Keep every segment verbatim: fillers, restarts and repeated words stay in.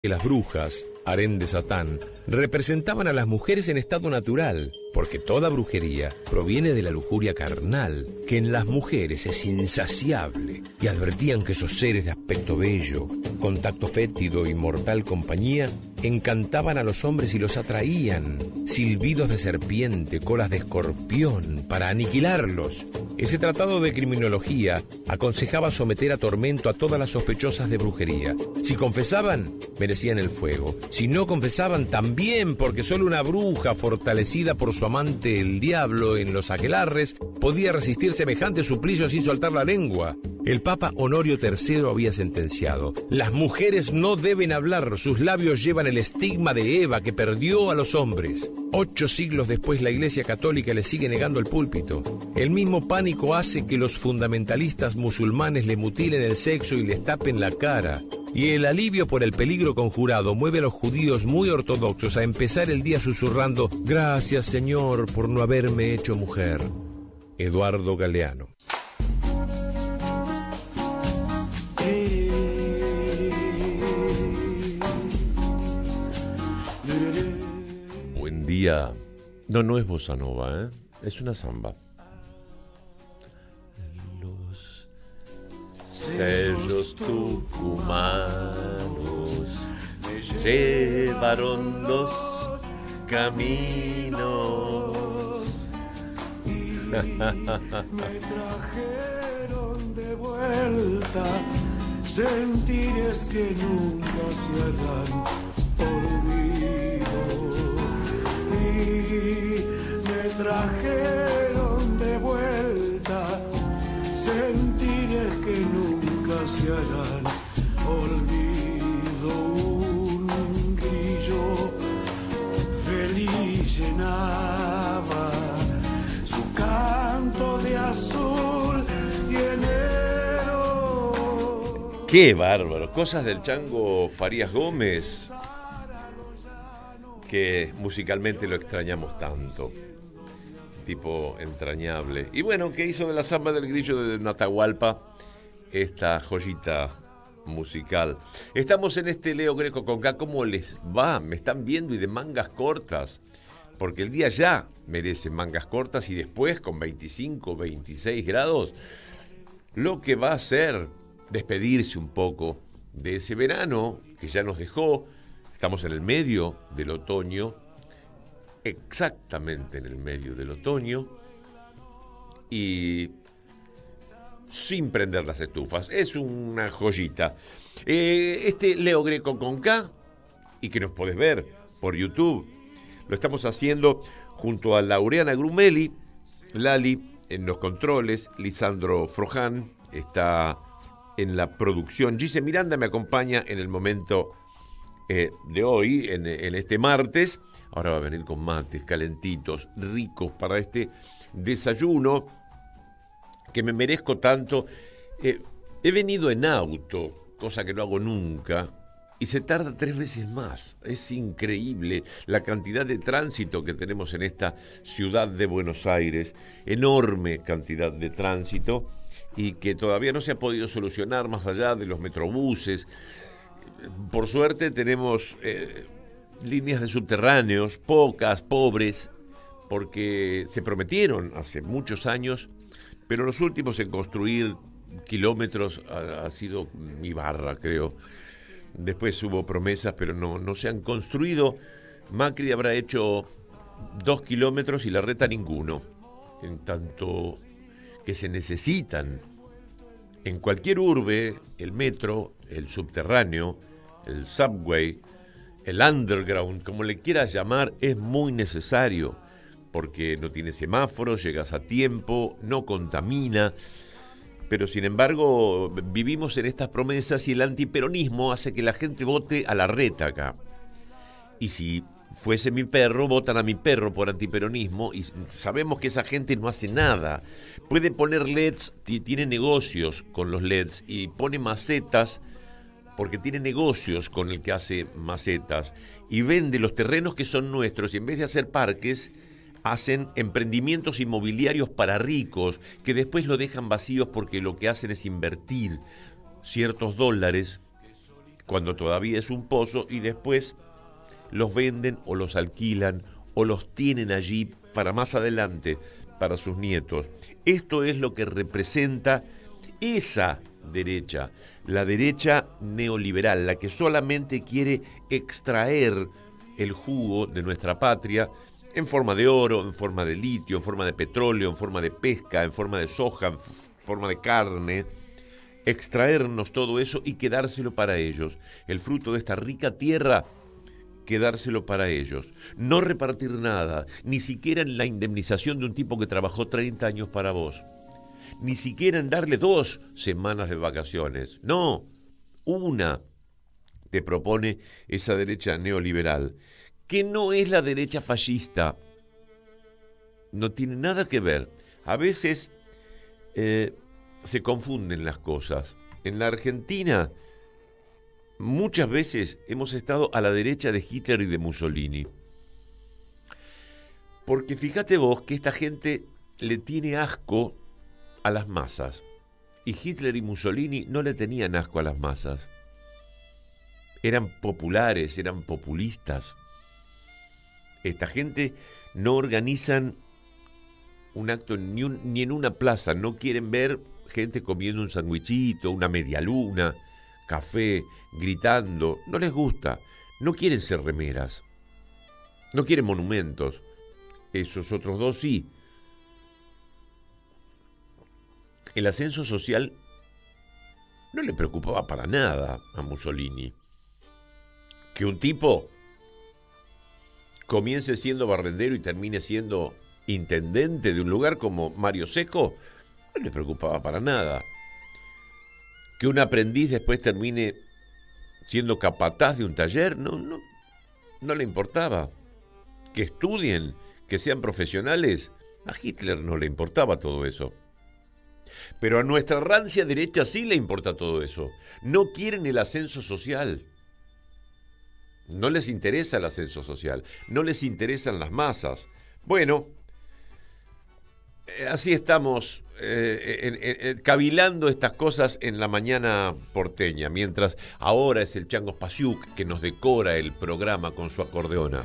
que las brujas, harén de Satán, representaban a las mujeres en estado natural, porque toda brujería proviene de la lujuria carnal, que en las mujeres es insaciable, y advertían que esos seres de aspecto bello, con tacto fétido y mortal compañía, encantaban a los hombres y los atraían, silbidos de serpiente, colas de escorpión, para aniquilarlos. Ese tratado de criminología aconsejaba someter a tormento a todas las sospechosas de brujería. Si confesaban, merecían el fuego. Si no confesaban, también, porque solo una bruja fortalecida por su amante el diablo en los aquelarres podía resistir semejante suplicio sin soltar la lengua. El Papa Honorio tercero había sentenciado: las mujeres no deben hablar, sus labios llevan el estigma de Eva que perdió a los hombres. Ocho siglos después la Iglesia Católica le sigue negando el púlpito. El mismo pánico hace que los fundamentalistas musulmanes le mutilen el sexo y les tapen la cara. Y el alivio por el peligro conjurado mueve a los judíos muy ortodoxos a empezar el día susurrando: gracias, Señor, por no haberme hecho mujer. Eduardo Galeano. Buen día. No, no es bossa nova, ¿eh? Es una samba. Los sellos tucumanos me llevaron dos caminos. Me trajeron de vuelta sentires que nunca se harán olvido. Y me trajeron de vuelta sentires que nunca se harán olvido. Un grillo feliz llenaba su canto de azul y enero. ¡Qué bárbaro! Cosas del Chango Farías Gómez, que musicalmente lo extrañamos tanto. Tipo entrañable. Y bueno, que hizo de la samba del grillo de Natahualpa esta joyita musical. Estamos en este Leo Greco con K. ¿Cómo les va? Me están viendo y de mangas cortas, porque el día ya merece mangas cortas y después con veinticinco, veintiséis grados, lo que va a hacer despedirse un poco de ese verano que ya nos dejó. Estamos en el medio del otoño, exactamente en el medio del otoño, y sin prender las estufas. Es una joyita. Eh, este Leo Greco con K, y que nos podés ver por YouTube, lo estamos haciendo junto a Laureana Grumelli, Lali en los controles, Lisandro Froján está en la producción, Gise Miranda me acompaña en el momento eh, de hoy, en, en este martes. Ahora va a venir con mates calentitos, ricos para este desayuno que me merezco tanto. Eh, he venido en auto, cosa que no hago nunca, y se tarda tres veces más. Es increíble la cantidad de tránsito que tenemos en esta ciudad de Buenos Aires, enorme cantidad de tránsito, y que todavía no se ha podido solucionar más allá de los metrobuses. Por suerte tenemos eh, líneas de subterráneos, pocas, pobres, porque se prometieron hace muchos años, pero los últimos en construir kilómetros ha, ha sido mi barra, creo. Después hubo promesas, pero no, no se han construido. Macri habrá hecho dos kilómetros y Larreta ninguno, en tanto que se necesitan en cualquier urbe el metro, el subterráneo, el subway, el underground, como le quieras llamar, es muy necesario, porque no tiene semáforos, llegas a tiempo, no contamina. Pero sin embargo vivimos en estas promesas y el antiperonismo hace que la gente vote a Larreta acá. Y si fuese mi perro, votan a mi perro por antiperonismo, y sabemos que esa gente no hace nada. Puede poner L E Ds, tiene negocios con los L E Ds, y pone macetas porque tiene negocios con el que hace macetas, y vende los terrenos que son nuestros, y en vez de hacer parques, hacen emprendimientos inmobiliarios para ricos, que después lo dejan vacíos porque lo que hacen es invertir ciertos dólares cuando todavía es un pozo, y después los venden o los alquilan o los tienen allí para más adelante, para sus nietos. Esto es lo que representa esa derecha, la derecha neoliberal, la que solamente quiere extraer el jugo de nuestra patria en forma de oro, en forma de litio, en forma de petróleo, en forma de pesca, en forma de soja, en forma de carne, extraernos todo eso y quedárselo para ellos. El fruto de esta rica tierra, quedárselo para ellos. No repartir nada, ni siquiera en la indemnización de un tipo que trabajó treinta años para vos. Ni siquiera en darle dos semanas de vacaciones. No, una te propone esa derecha neoliberal, que no es la derecha fascista. No tiene nada que ver. A veces eh, se confunden las cosas. En la Argentina, muchas veces hemos estado a la derecha de Hitler y de Mussolini. Porque fíjate vos que esta gente le tiene asco a las masas. Y Hitler y Mussolini no le tenían asco a las masas. Eran populares, eran populistas. Esta gente no organizan un acto ni, un, ni en una plaza. No quieren ver gente comiendo un sandwichito, una media luna, café, gritando. No les gusta. No quieren ser remeras. No quieren monumentos. Esos otros dos sí. El ascenso social no le preocupaba para nada a Mussolini. Que un tipo comience siendo barrendero y termine siendo intendente de un lugar como Mario Secco, no le preocupaba para nada. Que un aprendiz después termine siendo capataz de un taller, no, no, no le importaba. Que estudien, que sean profesionales, a Hitler no le importaba todo eso. Pero a nuestra rancia derecha sí le importa todo eso. No quieren el ascenso social. No les interesa el ascenso social. No les interesan las masas. Bueno, eh, así estamos eh, en, en, en, cavilando estas cosas en la mañana porteña, mientras ahora es el Chango Spasiuk que nos decora el programa con su acordeona.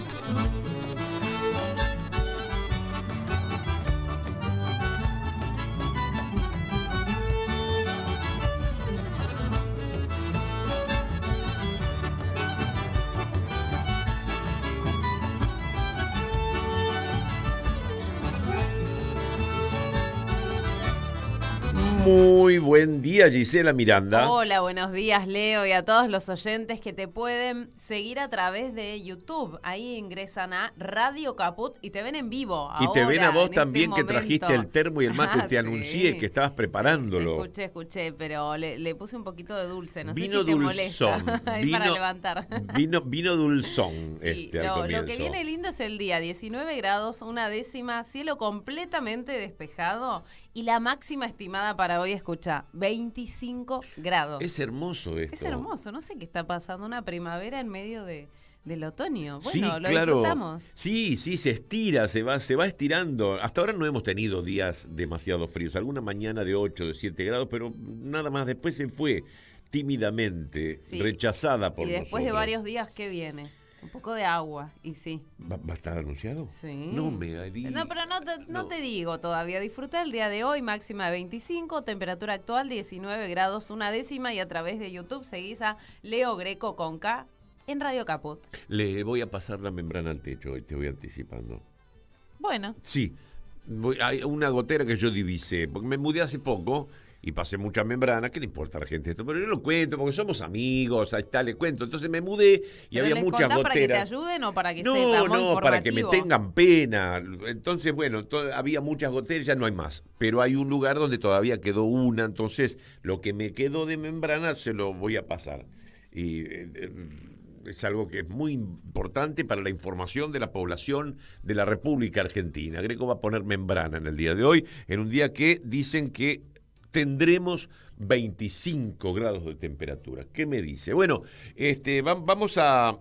Muy buen día, Gisela Miranda. Hola, buenos días, Leo, y a todos los oyentes que te pueden seguir a través de YouTube. Ahí ingresan a Radio Caput y te ven en vivo. Y te ahora, ven a vos en también, este que trajiste el termo y el mate. Ah, te sí. anuncié que estabas preparándolo. Sí, escuché, escuché, pero le, le puse un poquito de dulce. No vino sé si te dulzón. molesta. Vino, para levantar. Vino, vino dulzón. Sí, este, lo, al lo que viene lindo es el día, diecinueve grados, una décima, cielo completamente despejado y la máxima estimada para hoy, escucha, veinticinco grados. Es hermoso esto. Es hermoso, no sé qué está pasando, una primavera en medio de, del otoño. Bueno, Sí, lo claro. disfrutamos. Sí, sí, se estira, se va, se va estirando. Hasta ahora no hemos tenido días demasiado fríos. Alguna mañana de ocho, de siete grados, pero nada más. Después se fue tímidamente, Sí. rechazada por Y después de nosotros. varios días, ¿qué viene? Un poco de agua, y sí. ¿Va, va a estar anunciado? Sí. No me haría. No, pero no te, no No. te digo todavía. Disfruta el día de hoy, máxima de veinticinco, temperatura actual diecinueve grados, una décima, y a través de YouTube seguís a Leo Greco con K en Radio Caput. Le voy a pasar la membrana al techo hoy, te voy anticipando. Bueno, Sí, voy- hay una gotera que yo divisé, porque me mudé hace poco y pasé mucha membrana. ¿Qué le importa a la gente esto? Pero yo lo cuento porque somos amigos, ahí está, le cuento. Entonces me mudé y ¿pero había les muchas contás para que te goteras. ayuden o para que No, sepa? Muy no, para que me informativo. tengan pena. Entonces, bueno, to- había muchas goteras, ya no hay más. Pero hay un lugar donde todavía quedó una, entonces lo que me quedó de membrana se lo voy a pasar. Y eh, eh, es algo que es muy importante para la información de la población de la República Argentina. Greco va a poner membrana en el día de hoy, en un día que dicen que tendremos veinticinco grados de temperatura. ¿Qué me dice? Bueno, este, va- vamos a...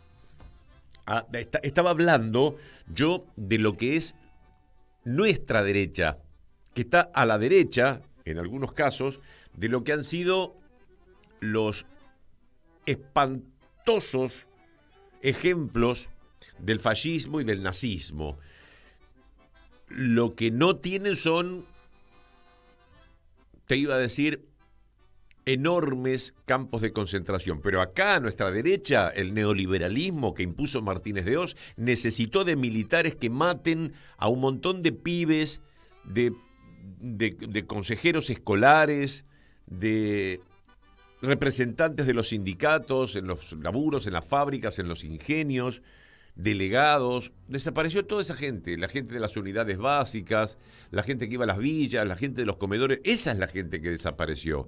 a- esta- estaba hablando yo de lo que es nuestra derecha, que está a la derecha, en algunos casos, de lo que han sido los espantosos ejemplos del fascismo y del nazismo. Lo que no tienen son, te iba a decir, enormes campos de concentración. Pero acá, a nuestra derecha, el neoliberalismo que impuso Martínez de Oz necesitó de militares que maten a un montón de pibes, de, de, de consejeros escolares, de representantes de los sindicatos, en los laburos, en las fábricas, en los ingenios, delegados. Desapareció toda esa gente, la gente de las unidades básicas, la gente que iba a las villas, la gente de los comedores. Esa es la gente que desapareció.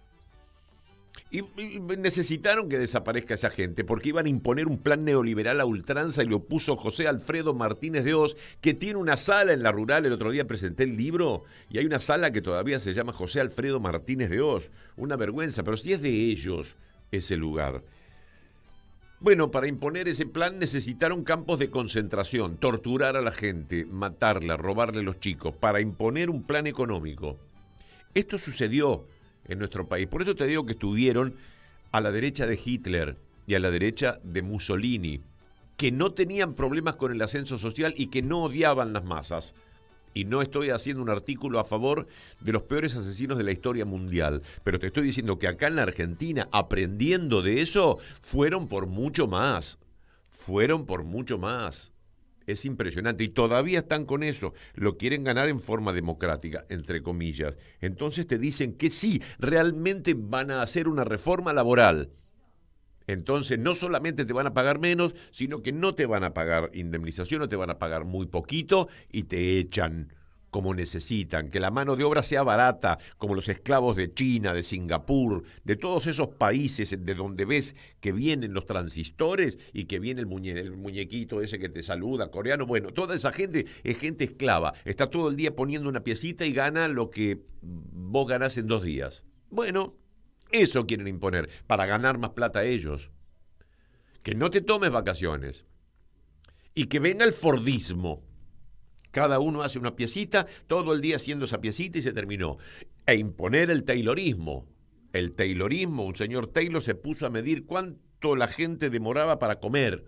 Y, y necesitaron que desaparezca esa gente porque iban a imponer un plan neoliberal a ultranza y lo puso José Alfredo Martínez de Oz, que tiene una sala en La Rural. El otro día presenté el libro y hay una sala que todavía se llama José Alfredo Martínez de Oz. Una vergüenza, pero si es de ellos ese lugar. Bueno, para imponer ese plan necesitaron campos de concentración, torturar a la gente, matarla, robarle a los chicos, para imponer un plan económico. Esto sucedió en nuestro país. Por eso te digo que estuvieron a la derecha de Hitler y a la derecha de Mussolini, que no tenían problemas con el ascenso social y que no odiaban las masas. Y no estoy haciendo un artículo a favor de los peores asesinos de la historia mundial, pero te estoy diciendo que acá en la Argentina, aprendiendo de eso, fueron por mucho más. Fueron por mucho más. Es impresionante. Y todavía están con eso. Lo quieren ganar en forma democrática, entre comillas. Entonces te dicen que sí, realmente van a hacer una reforma laboral. Entonces no solamente te van a pagar menos, sino que no te van a pagar indemnización, no te van a pagar muy poquito y te echan como necesitan. Que la mano de obra sea barata, como los esclavos de China, de Singapur, de todos esos países de donde ves que vienen los transistores y que viene el, muñe el muñequito ese que te saluda, coreano. Bueno, toda esa gente es gente esclava. Está todo el día poniendo una piecita y gana lo que vos ganás en dos días. Bueno, eso quieren imponer, para ganar más plata ellos. Que no te tomes vacaciones. Y que venga el fordismo. Cada uno hace una piecita, todo el día haciendo esa piecita y se terminó. E imponer el taylorismo. El taylorismo, un señor Taylor se puso a medir cuánto la gente demoraba para comer.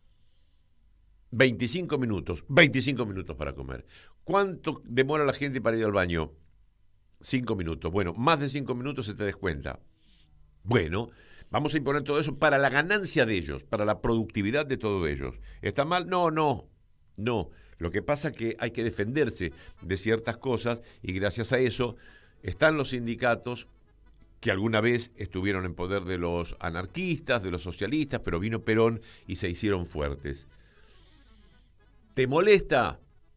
veinticinco minutos. veinticinco minutos para comer. ¿Cuánto demora la gente para ir al baño? cinco minutos. Bueno, más de cinco minutos se te descuenta. Bueno, vamos a imponer todo eso para la ganancia de ellos, para la productividad de todos ellos. ¿Está mal? No, no, no. Lo que pasa es que hay que defenderse de ciertas cosas y gracias a eso están los sindicatos que alguna vez estuvieron en poder de los anarquistas, de los socialistas, pero vino Perón y se hicieron fuertes. ¿Te molesta?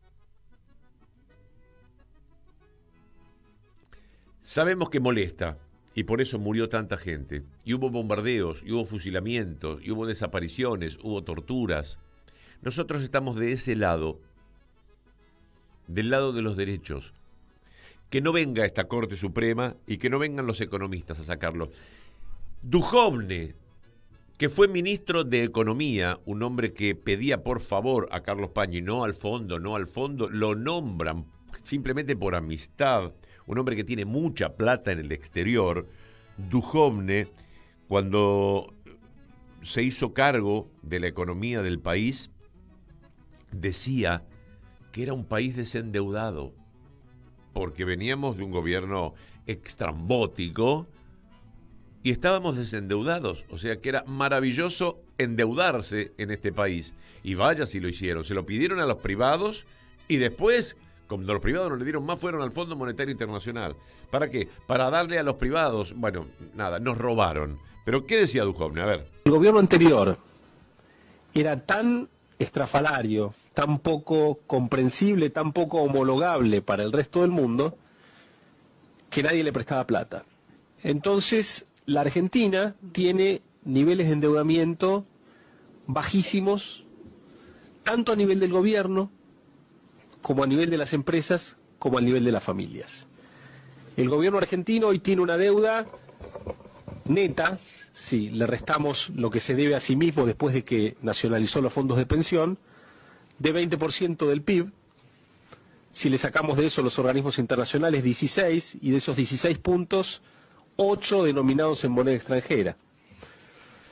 Sabemos que molesta. Y por eso murió tanta gente. Y hubo bombardeos, y hubo fusilamientos, y hubo desapariciones, hubo torturas. Nosotros estamos de ese lado, del lado de los derechos. Que no venga esta Corte Suprema y que no vengan los economistas a sacarlo. Duhovne, que fue ministro de Economía, un hombre que pedía por favor a Carlos Pañi, no al fondo, no al fondo, lo nombran simplemente por amistad. Un hombre que tiene mucha plata en el exterior. Duhovne, cuando se hizo cargo de la economía del país, decía que era un país desendeudado, porque veníamos de un gobierno extrambótico y estábamos desendeudados. O sea que era maravilloso endeudarse en este país. Y vaya si lo hicieron. Se lo pidieron a los privados y después, cuando los privados no le dieron más, fueron al Fondo Monetario Internacional. ¿Para qué? Para darle a los privados, bueno, nada, nos robaron. Pero ¿qué decía Duhovne? A ver. El gobierno anterior era tan estrafalario, tan poco comprensible, tan poco homologable para el resto del mundo, que nadie le prestaba plata. Entonces, la Argentina tiene niveles de endeudamiento bajísimos, tanto a nivel del gobierno, como a nivel de las empresas, como a nivel de las familias. El gobierno argentino hoy tiene una deuda neta, si le restamos lo que se debe a sí mismo después de que nacionalizó los fondos de pensión, de veinte por ciento del P I B. Si le sacamos de eso los organismos internacionales, dieciséis, y de esos dieciséis puntos, ocho denominados en moneda extranjera.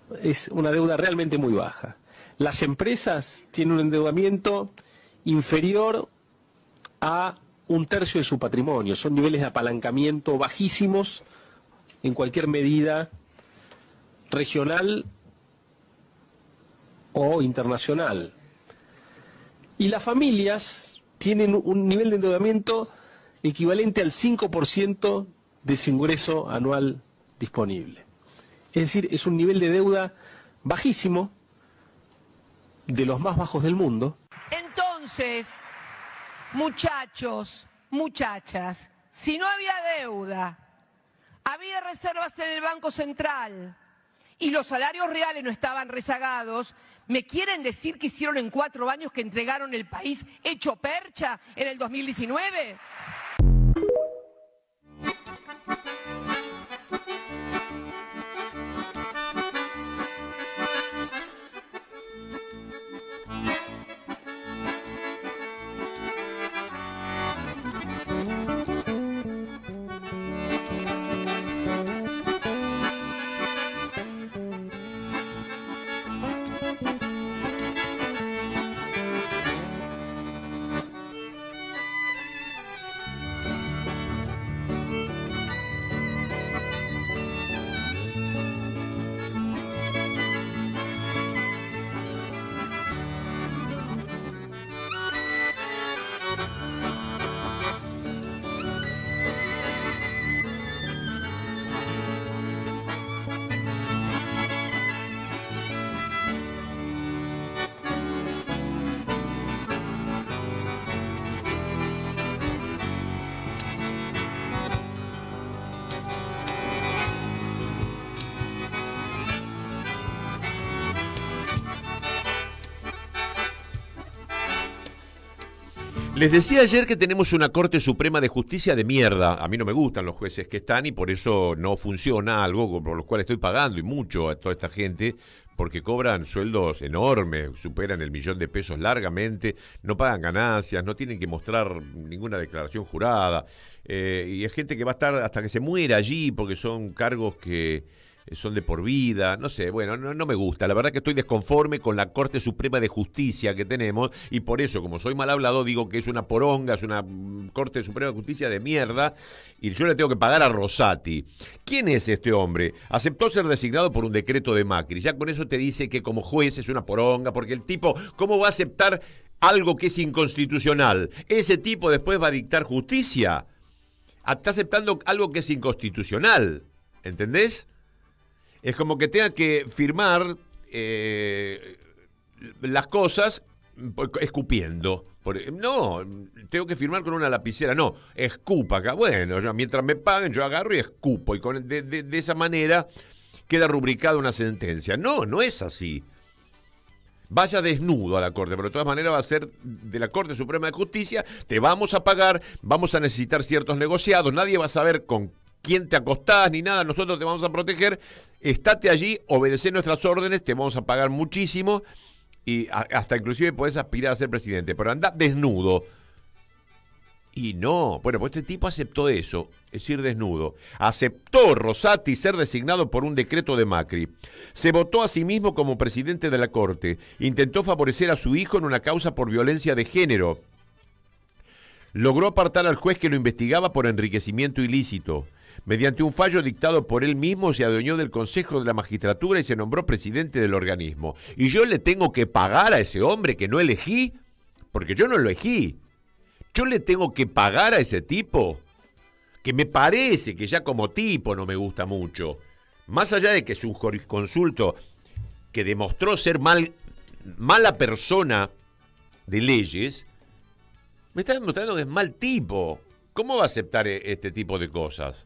es una deuda realmente muy baja. Las empresas tienen un endeudamiento inferior a un tercio de su patrimonio. Son niveles de apalancamiento bajísimos en cualquier medida regional o internacional. Y las familias tienen un nivel de endeudamiento equivalente al cinco por ciento de su ingreso anual disponible. Es decir, es un nivel de deuda bajísimo, de los más bajos del mundo. Entonces, muchachos, muchachas, si no había deuda, había reservas en el Banco Central y los salarios reales no estaban rezagados, ¿me quieren decir que hicieron en cuatro años que entregaron el país hecho percha en el dos mil diecinueve? Les decía ayer que tenemos una Corte Suprema de Justicia de mierda. A mí no me gustan los jueces que están y por eso no funciona algo por lo cual estoy pagando y mucho a toda esta gente, porque cobran sueldos enormes, superan el millón de pesos largamente, no pagan ganancias, no tienen que mostrar ninguna declaración jurada. Eh, y es gente que va a estar hasta que se muera allí porque son cargos que son de por vida, no sé, bueno, no, no me gusta. La verdad que estoy desconforme con la Corte Suprema de Justicia que tenemos y por eso, como soy mal hablado, digo que es una poronga, es una Corte Suprema de Justicia de mierda y yo le tengo que pagar a Rosati. ¿Quién es este hombre? Aceptó ser designado por un decreto de Macri. Ya con eso te dice que como juez es una poronga, porque el tipo, ¿cómo va a aceptar algo que es inconstitucional? Ese tipo después va a dictar justicia. Está aceptando algo que es inconstitucional, ¿entendés? Es como que tenga que firmar eh, las cosas escupiendo. No, tengo que firmar con una lapicera. No, escupa acá. Bueno, yo, mientras me paguen, yo agarro y escupo. Y con, de, de, de esa manera queda rubricada una sentencia. No, no es así. Vaya desnudo a la Corte, pero de todas maneras va a ser de la Corte Suprema de Justicia. Te vamos a pagar, vamos a necesitar ciertos negociados. Nadie va a saber con quién te acostás ni nada, nosotros te vamos a proteger, estate allí, obedecé nuestras órdenes, te vamos a pagar muchísimo y a, hasta inclusive podés aspirar a ser presidente, pero andá desnudo. Y no, bueno, pues este tipo aceptó eso, es ir desnudo. Aceptó Rosati ser designado por un decreto de Macri. Se votó a sí mismo como presidente de la Corte. Intentó favorecer a su hijo en una causa por violencia de género. Logró apartar al juez que lo investigaba por enriquecimiento ilícito. Mediante un fallo dictado por él mismo, se adueñó del Consejo de la Magistratura y se nombró presidente del organismo. ¿Y yo le tengo que pagar a ese hombre que no elegí? Porque yo no lo elegí. ¿Yo le tengo que pagar a ese tipo? Que me parece que ya como tipo no me gusta mucho. Más allá de que es un jurisconsulto que demostró ser mal, mala persona de leyes, me está demostrando que es mal tipo. ¿Cómo va a aceptar este tipo de cosas?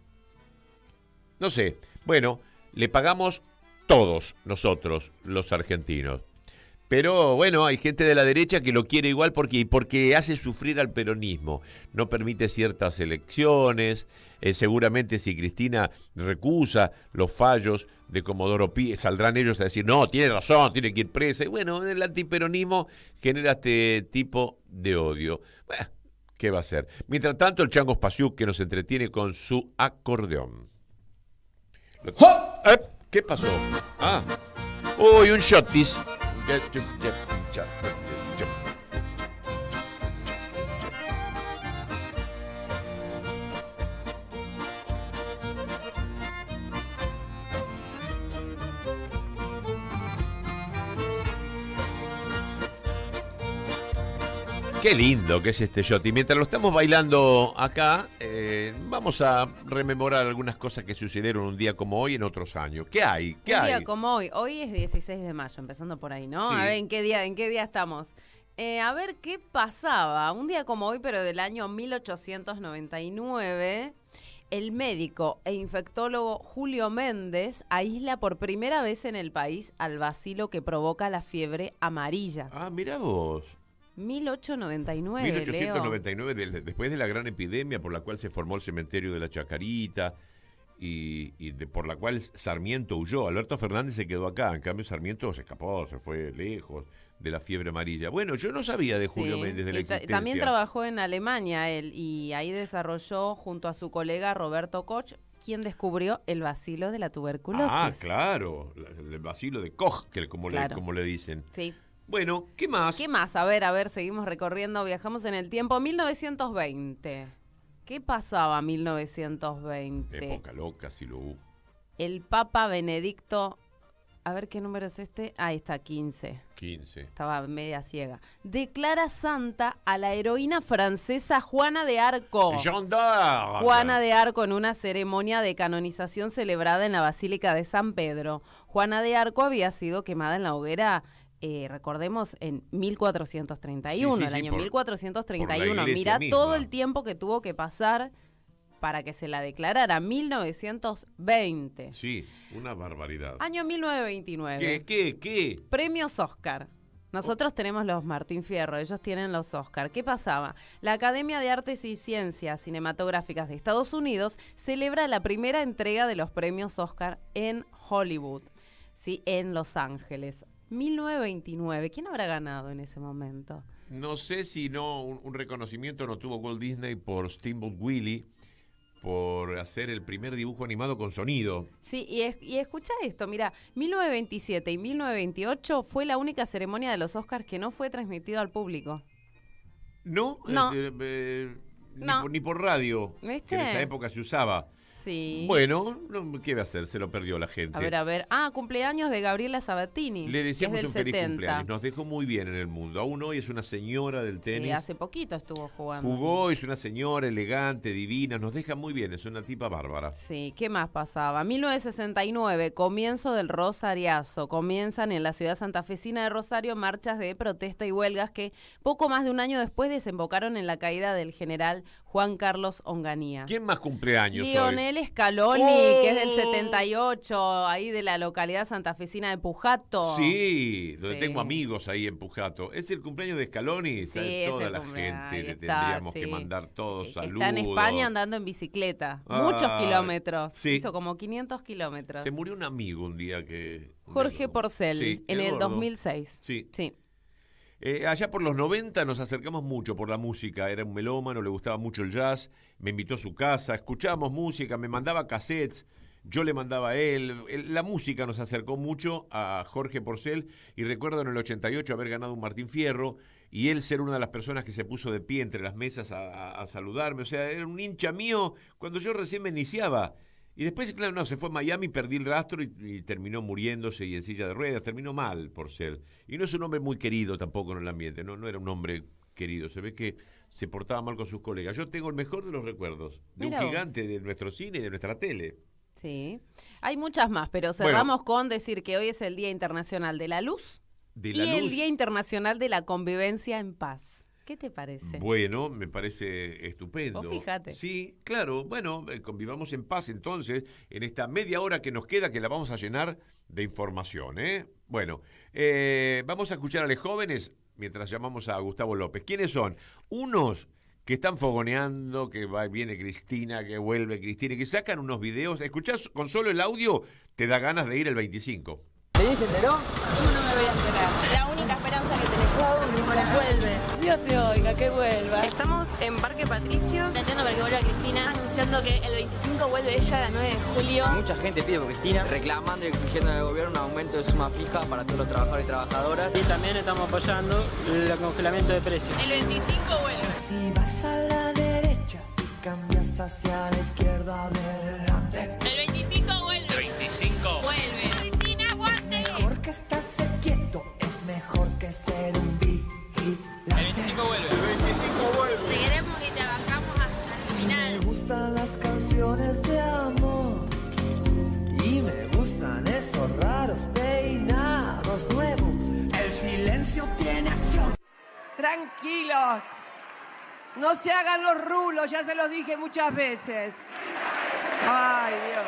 No sé. Bueno, le pagamos todos nosotros, los argentinos. Pero bueno, hay gente de la derecha que lo quiere igual porque, porque hace sufrir al peronismo. No permite ciertas elecciones. Eh, seguramente si Cristina recusa los fallos de Comodoro Pi, saldrán ellos a decir, no, tiene razón, tiene que ir presa. Y bueno, el antiperonismo genera este tipo de odio. Bueno, ¿qué va a hacer? Mientras tanto, el Chango Spasiuk que nos entretiene con su acordeón. Lo... ¿Eh? ¿Qué pasó? Ah... Uy, un shotis. Qué lindo que es este shot. Y mientras lo estamos bailando acá, eh, vamos a rememorar algunas cosas que sucedieron un día como hoy en otros años. ¿Qué hay? ¿Qué un hay? día como hoy. Hoy es dieciséis de mayo, empezando por ahí, ¿no? Sí. A ver, ¿en qué día, en qué día estamos? Eh, a ver qué pasaba. Un día como hoy, pero del año mil ochocientos noventa y nueve, el médico e infectólogo Julio Méndez aísla por primera vez en el país al bacilo que provoca la fiebre amarilla. Ah, mirá vos. mil ochocientos noventa y nueve, mil ochocientos noventa y nueve, Leo. de, después de la gran epidemia por la cual se formó el cementerio de la Chacarita y, y de, por la cual Sarmiento huyó. Alberto Fernández se quedó acá, en cambio Sarmiento se escapó, se fue lejos de la fiebre amarilla. Bueno, yo no sabía de Julio Sí, Méndez, de la y ta- existencia. También trabajó en Alemania él y ahí desarrolló junto a su colega Roberto Koch, quien descubrió el bacilo de la tuberculosis. Ah, claro, la- el bacilo de Koch, que como, Claro. le, como le dicen. Sí. Bueno, ¿qué más? ¿Qué más? A ver, a ver, seguimos recorriendo, viajamos en el tiempo. mil novecientos veinte. ¿Qué pasaba en mil novecientos veinte? Época loca, si lo hubo. El Papa Benedicto, a ver qué número es este. Ahí está, quince. quince. Estaba media ciega. Declara santa a la heroína francesa Juana de Arco. Jeanne d'Arc. Juana de Arco en una ceremonia de canonización celebrada en la Basílica de San Pedro. Juana de Arco había sido quemada en la hoguera, eh, recordemos, en mil cuatrocientos treinta y uno, Sí, sí, el sí, año por- mil cuatrocientos treinta y por la uno. iglesia Mirá misma. todo el tiempo que tuvo que pasar para que se la declarara, mil novecientos veinte. Sí, una barbaridad. Año mil novecientos veintinueve. ¿Qué, qué, qué? Premios Oscar. Nosotros tenemos los Martín Fierro, ellos tienen los Oscar. ¿Qué pasaba? La Academia de Artes y Ciencias Cinematográficas de Estados Unidos celebra la primera entrega de los premios Oscar en Hollywood, ¿sí? En Los Ángeles. mil novecientos veintinueve. ¿Quién habrá ganado en ese momento? No sé si no un, un reconocimiento no tuvo Walt Disney por Steamboat Willie, por hacer el primer dibujo animado con sonido. Sí, y, es- y escucha esto, mira, mil novecientos veintisiete y mil novecientos veintiocho fue la única ceremonia de los Oscars que no fue transmitida al público. ¿No? No. Eh, eh, ni, No. por, ni por radio, ¿Viste? que en esa época se usaba. Sí. Bueno, no, ¿qué va a hacer? Se lo perdió la gente. A ver, a ver. Ah, cumpleaños de Gabriela Sabatini. Le decíamos que un es del feliz setenta. cumpleaños. Nos dejó muy bien en el mundo. Aún hoy es una señora del tenis. Sí, hace poquito estuvo jugando. Jugó, es una señora elegante, divina. Nos deja muy bien. Es una tipa bárbara. Sí, ¿qué más pasaba? mil novecientos sesenta y nueve, comienzo del Rosariazo. Comienzan en la ciudad santafesina de Rosario marchas de protesta y huelgas que poco más de un año después desembocaron en la caída del general Juan Carlos Onganía. ¿Quién más cumpleaños hoy? Lionel Scaloni, ¡Oh! que es del setenta y ocho, ahí de la localidad santafesina de Pujato. Sí, donde Sí. tengo amigos ahí en Pujato. Es el cumpleaños de Scaloni. Sí, ¿sabe? es Toda el la cumpleaños, gente ahí le está, tendríamos sí. que mandar todos Que saludos. está en España andando en bicicleta. Ah, Muchos kilómetros. sí. Hizo como quinientos kilómetros. Se murió un amigo un día que... Jorge Porcel, Sí, en el gordo. dos mil seis. Sí. Sí. Eh, allá por los noventa nos acercamos mucho por la música. Era un melómano, le gustaba mucho el jazz. Me invitó a su casa, escuchábamos música, me mandaba cassettes. Yo le mandaba a él. El- la música nos acercó mucho a Jorge Porcel. Y recuerdo en el ochenta y ocho haber ganado un Martín Fierro. Y él ser una de las personas que se puso de pie entre las mesas a, a- a saludarme. O sea, era un hincha mío cuando yo recién me iniciaba. Y después, claro, no, se fue a Miami, perdí el rastro y, y terminó muriéndose y en silla de ruedas. Terminó mal, Porcel. Y no es un hombre muy querido tampoco en el ambiente. No, no era un hombre querido. Se ve que se portaba mal con sus colegas. Yo tengo el mejor de los recuerdos. De Mira un vos. gigante de nuestro cine y de nuestra tele. Sí. Hay muchas más, pero cerramos con decir que hoy es el Día Internacional de la Luz De y la el luz. Día Internacional de la Convivencia en Paz. ¿Qué te parece? Bueno, me parece estupendo. Vos fíjate. Sí, claro. Bueno, eh, convivamos en paz entonces en esta media hora que nos queda, que la vamos a llenar de información, ¿eh? Bueno, eh, vamos a escuchar a los jóvenes mientras llamamos a Gustavo López. ¿Quiénes son? Unos que están fogoneando, que va, viene Cristina, que vuelve Cristina, y que sacan unos videos. Escuchás con solo el audio, te da ganas de ir el veinticinco. ¿Sí se enteró? ¿Cómo no me voy a enterar? La única esperanza que tenemos. Vuelve. Ni Dios te oiga, que vuelva. Estamos en Parque Patricios. Entiendo para que vuelva Cristina, anunciando que el veinticinco vuelve ella el nueve de julio. Mucha gente pide por Cristina, reclamando y exigiendo al gobierno un aumento de suma fija para todos los trabajadores y trabajadoras. Y también estamos apoyando el congelamiento de precios. El veinticinco vuelve. Si vas a la derecha y cambias hacia la izquierda, adelante. El veinticinco vuelve. El veinticinco vuelve. Cristina, aguante. Mejor que estarse quieto, es mejor que ser un vigilante. El veinticinco vuelve. El veinticinco vuelve. Te queremos y te bancamos hasta el final. Me gustan las canciones de amor y me gustan esos raros peinados nuevos. El silencio tiene acción. Tranquilos. No se hagan los rulos, ya se los dije muchas veces. Ay, Dios.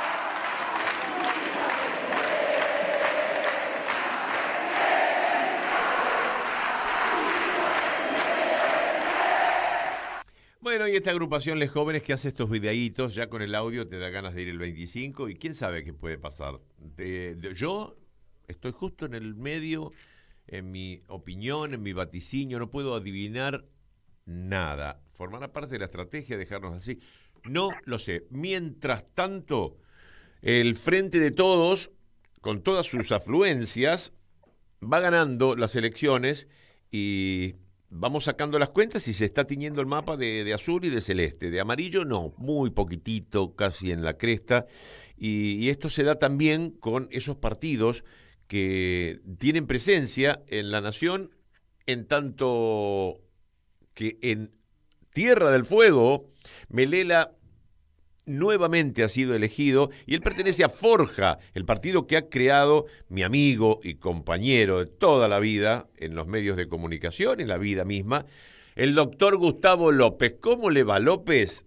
Bueno, y esta agrupación Les Jóvenes que hace estos videitos, ya con el audio te da ganas de ir el veinticinco y quién sabe qué puede pasar. De, de, yo estoy justo en el medio, en mi opinión, en mi vaticinio, no puedo adivinar nada. ¿Formará parte de la estrategia dejarnos así? No lo sé. Mientras tanto, el Frente de Todos, con todas sus afluencias, va ganando las elecciones y vamos sacando las cuentas y se está tiñendo el mapa de, de azul y de celeste. De amarillo no, muy poquitito, casi en la cresta. Y, y esto se da también con esos partidos que tienen presencia en la nación, en tanto que en Tierra del Fuego, Melela nuevamente ha sido elegido y él pertenece a Forja, el partido que ha creado mi amigo y compañero de toda la vida en los medios de comunicación, en la vida misma, el doctor Gustavo López. ¿Cómo le va, López?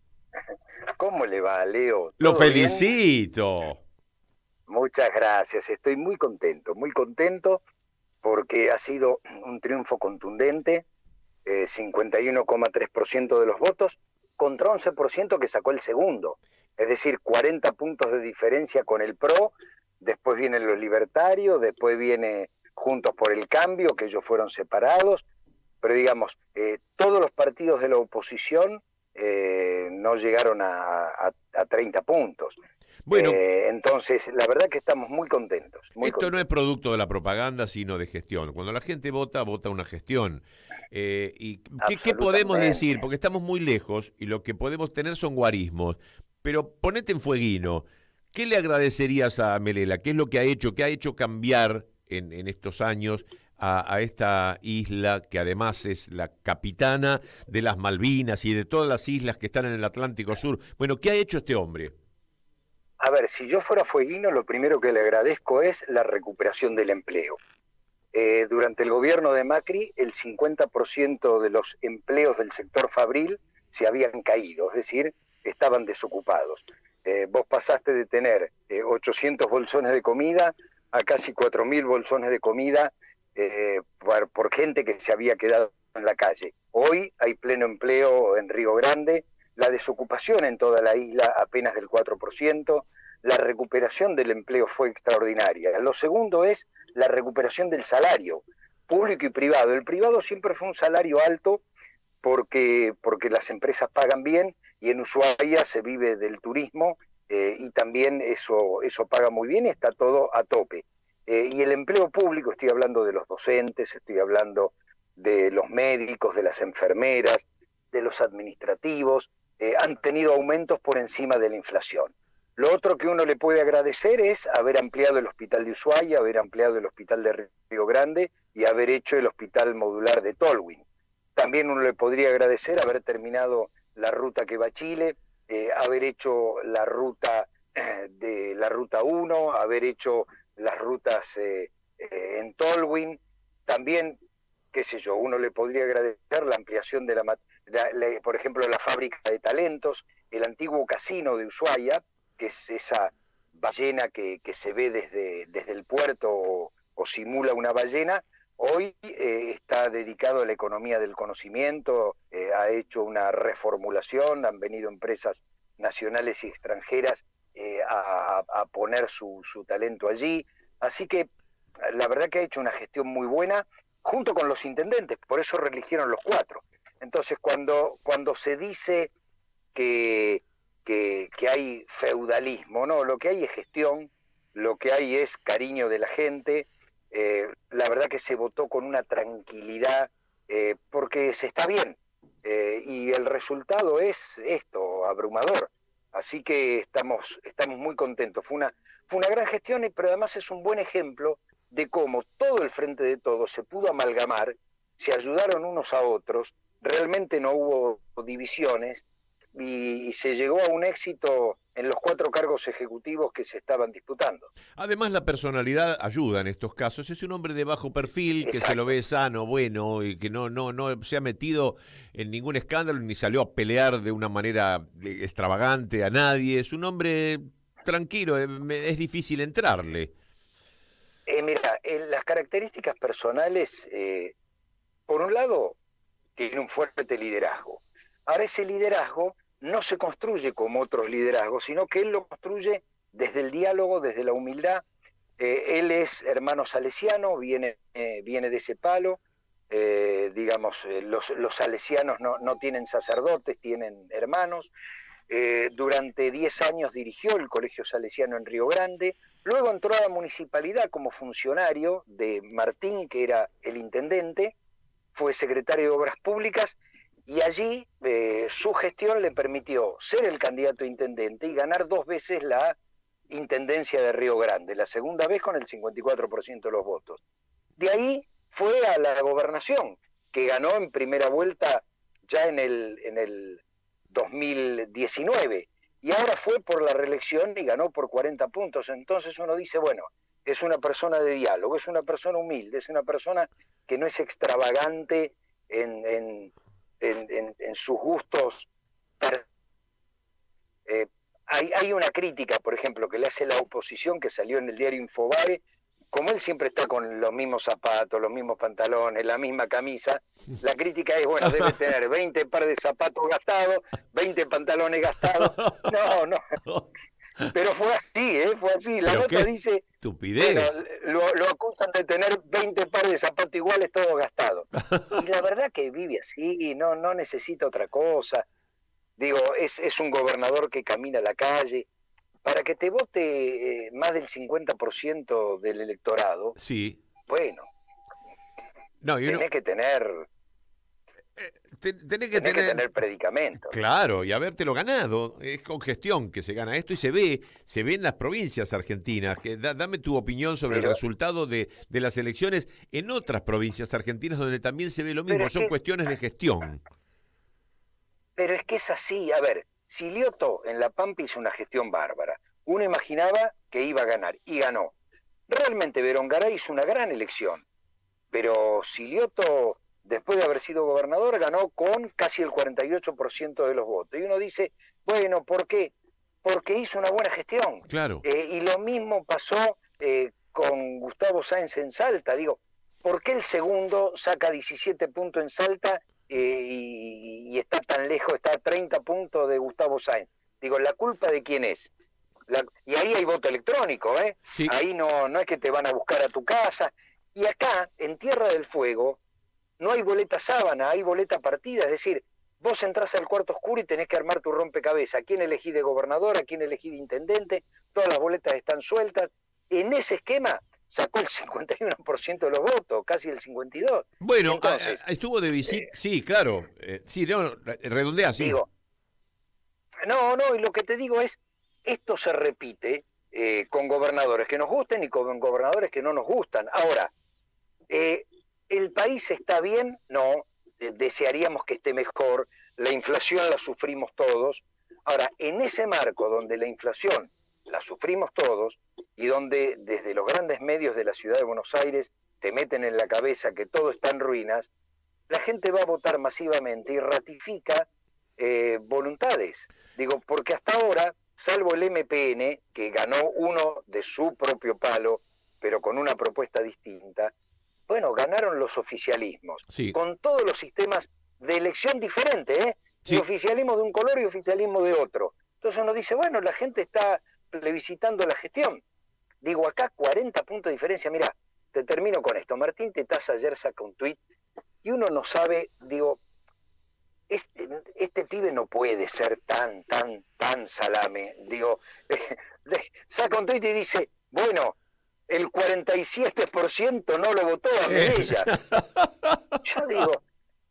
¿Cómo le va, Leo? Lo felicito. Bien? Muchas gracias, estoy muy contento, muy contento porque ha sido un triunfo contundente, eh, cincuenta y uno coma tres por ciento de los votos, contra once por ciento que sacó el segundo, es decir, cuarenta puntos de diferencia con el P R O, después vienen los libertarios, después viene Juntos por el Cambio, que ellos fueron separados, pero digamos, eh, todos los partidos de la oposición eh, no llegaron a, a, a treinta puntos. Bueno, eh, entonces, la verdad que estamos muy contentos. Muy esto contentos. No es producto de la propaganda, sino de gestión. Cuando la gente vota, vota una gestión. Eh, ¿Y qué, qué podemos decir? Porque estamos muy lejos y lo que podemos tener son guarismos. Pero ponete en fueguino. ¿Qué le agradecerías a Melela? ¿Qué es lo que ha hecho? ¿Qué ha hecho cambiar en, en estos años a, a esta isla que además es la capitana de las Malvinas y de todas las islas que están en el Atlántico Sur? Bueno, ¿qué ha hecho este hombre? A ver, si yo fuera fueguino, lo primero que le agradezco es la recuperación del empleo. Eh, durante el gobierno de Macri, el cincuenta por ciento de los empleos del sector fabril se habían caído, es decir, estaban desocupados. Eh, vos pasaste de tener eh, ochocientos bolsones de comida a casi cuatro mil bolsones de comida eh, por, por gente que se había quedado en la calle. Hoy hay pleno empleo en Río Grande, la desocupación en toda la isla apenas del cuatro por ciento, la recuperación del empleo fue extraordinaria. Lo segundo es la recuperación del salario, público y privado. El privado siempre fue un salario alto porque, porque las empresas pagan bien y en Ushuaia se vive del turismo eh, y también eso, eso paga muy bien y está todo a tope. Eh, y el empleo público, estoy hablando de los docentes, estoy hablando de los médicos, de las enfermeras, de los administrativos, eh, han tenido aumentos por encima de la inflación. Lo otro que uno le puede agradecer es haber ampliado el hospital de Ushuaia, haber ampliado el hospital de Río Grande y haber hecho el hospital modular de Tolwyn. También uno le podría agradecer haber terminado la ruta que va a Chile, eh, haber hecho la ruta eh, de la ruta uno, haber hecho las rutas eh, eh, en Tolwyn. También, qué sé yo, uno le podría agradecer la ampliación de la, la, la por ejemplo, la fábrica de talentos, el antiguo casino de Ushuaia, que es esa ballena que, que se ve desde, desde el puerto o, o simula una ballena, hoy eh, está dedicado a la economía del conocimiento, eh, ha hecho una reformulación, han venido empresas nacionales y extranjeras eh, a, a poner su, su talento allí, así que la verdad que ha hecho una gestión muy buena junto con los intendentes, por eso reeligieron los cuatro. Entonces, cuando, cuando se dice que, que, que hay feudalismo, no, lo que hay es gestión, lo que hay es cariño de la gente, eh, la verdad que se votó con una tranquilidad, eh, porque se está bien, eh, y el resultado es esto, abrumador. Así que estamos, estamos muy contentos. Fue una, fue una gran gestión, pero además es un buen ejemplo de cómo todo el Frente de Todos se pudo amalgamar, se ayudaron unos a otros, realmente no hubo divisiones y, y se llegó a un éxito en los cuatro cargos ejecutivos que se estaban disputando. Además, la personalidad ayuda en estos casos. Es un hombre de bajo perfil, que Exacto. se lo ve sano, bueno, y que no, no, no se ha metido en ningún escándalo ni salió a pelear de una manera extravagante a nadie. Es un hombre tranquilo, es difícil entrarle. Eh, mira, en las características personales, eh, por un lado, tiene un fuerte liderazgo. Ahora, ese liderazgo no se construye como otros liderazgos, sino que él lo construye desde el diálogo, desde la humildad. Eh, él es hermano salesiano, viene, eh, viene de ese palo. Eh, digamos, eh, los, los salesianos no, no tienen sacerdotes, tienen hermanos. Eh, durante diez años dirigió el Colegio Salesiano en Río Grande. Luego entró a la municipalidad como funcionario de Martín, que era el intendente. Fue secretario de Obras Públicas y allí eh, su gestión le permitió ser el candidato a intendente y ganar dos veces la intendencia de Río Grande, la segunda vez con el cincuenta y cuatro por ciento de los votos. De ahí fue a la gobernación, que ganó en primera vuelta ya en el, en el dos mil diecinueve, y ahora fue por la reelección y ganó por cuarenta puntos. Entonces uno dice, bueno, es una persona de diálogo, es una persona humilde, es una persona que no es extravagante en, en, en, en, en sus gustos. Eh, hay, hay una crítica, por ejemplo, que le hace la oposición, que salió en el diario Infobae. Como él siempre está con los mismos zapatos, los mismos pantalones, la misma camisa, la crítica es, bueno, debe tener veinte pares de zapatos gastados, veinte pantalones gastados. No, no. Pero fue así, ¿eh? Fue así. La nota dice, estupidez. Bueno, lo, lo acusan de tener veinte pares de zapatos iguales, todos gastados. Y la verdad que vive así, no, no necesita otra cosa. Digo, es, es un gobernador que camina a la calle. Para que te vote eh, más del cincuenta por ciento del electorado, sí. Bueno, no, tenés no... que tener... Ten, tenés tenés que tener... que tener predicamentos. Claro, y habértelo ganado. Es con gestión que se gana esto y se ve, se ve en las provincias argentinas. Que da, dame tu opinión sobre Pero, el resultado de, de las elecciones en otras provincias argentinas donde también se ve lo mismo. Son que, cuestiones de gestión. Pero es que es así. A ver, Silioto en La Pampa hizo una gestión bárbara. Uno imaginaba que iba a ganar y ganó. Realmente Berongaray hizo una gran elección. Pero Silioto, después de haber sido gobernador, ganó con casi el cuarenta y ocho por ciento de los votos. Y uno dice, bueno, ¿por qué? Porque hizo una buena gestión. Claro. Eh, y lo mismo pasó eh, con Gustavo Sáenz en Salta. Digo, ¿por qué el segundo saca diecisiete puntos en Salta eh, y, y está tan lejos, está a treinta puntos de Gustavo Sáenz? Digo, ¿la culpa de quién es? La, y ahí hay voto electrónico, ¿eh? Sí. Ahí no, no es que te van a buscar a tu casa. Y acá, en Tierra del Fuego, no hay boleta sábana, hay boleta partida. Es decir, vos entrás al cuarto oscuro y tenés que armar tu rompecabezas. ¿A quién elegí de gobernador? ¿A quién elegí de intendente? Todas las boletas están sueltas. En ese esquema sacó el cincuenta y uno por ciento de los votos, casi el cincuenta y dos por ciento. Bueno, Entonces, a, a, estuvo de visita, eh, sí, claro. Eh, sí, no, redondea, sí. Digo, no, no, y lo que te digo es, esto se repite eh, con gobernadores que nos gusten y con gobernadores que no nos gustan. Ahora, eh, ¿el país está bien? No, eh, desearíamos que esté mejor, la inflación la sufrimos todos. Ahora, en ese marco donde la inflación la sufrimos todos y donde desde los grandes medios de la ciudad de Buenos Aires te meten en la cabeza que todo está en ruinas, la gente va a votar masivamente y ratifica eh, voluntades. Digo, porque hasta ahora, salvo el M P N, que ganó uno de su propio palo, pero con una propuesta distinta, bueno, ganaron los oficialismos, sí, con todos los sistemas de elección diferentes, ¿eh? Sí. Y oficialismo de un color y oficialismo de otro. Entonces uno dice, bueno, la gente está plebiscitando la gestión. Digo, acá cuarenta puntos de diferencia. Mira, te te termino con esto. Martín Tetaz ayer saca un tuit y uno no sabe, digo, este, este pibe no puede ser tan, tan, tan salame. Digo, saca un tuit y dice, bueno, el cuarenta y siete por ciento no lo votó a Milei. Yo digo,